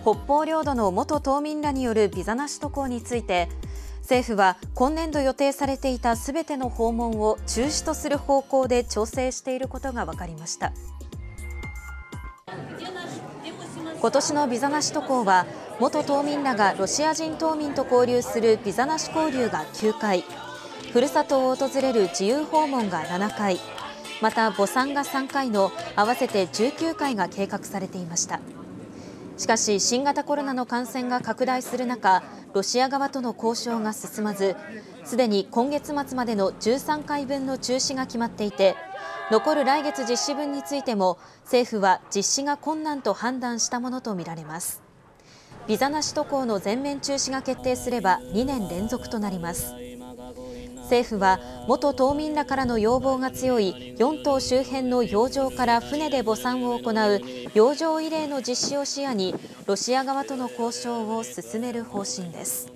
北方領土の元島民らによるビザなし渡航について、政府は今年度予定されていたすべての訪問を中止とする方向で調整していることが分かりました。今年のビザなし渡航は、元島民らがロシア人島民と交流するビザなし交流が9回、ふるさとを訪れる自由訪問が7回、また墓参が3回の合わせて19回が計画されていました。しかし、新型コロナの感染が拡大する中、ロシア側との交渉が進まず、すでに今月末までの13回分の中止が決まっていて、残る来月実施分についても政府は実施が困難と判断したものとみられます。ビザなし渡航の全面中止が決定すれば2年連続となります。政府は元島民らからの要望が強い4島周辺の洋上から船で墓参を行う洋上慰霊の実施を視野にロシア側との交渉を進める方針です。